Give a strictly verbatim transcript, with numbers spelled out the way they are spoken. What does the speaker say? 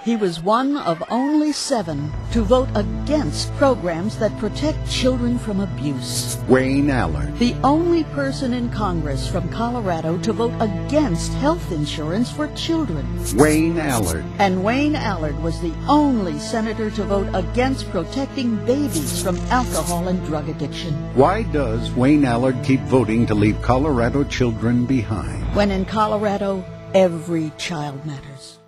He was one of only seven to vote against programs that protect children from abuse. Wayne Allard. The only person in Congress from Colorado to vote against health insurance for children. Wayne Allard. And Wayne Allard was the only senator to vote against protecting babies from alcohol and drug addiction. Why does Wayne Allard keep voting to leave Colorado children behind? When in Colorado, every child matters.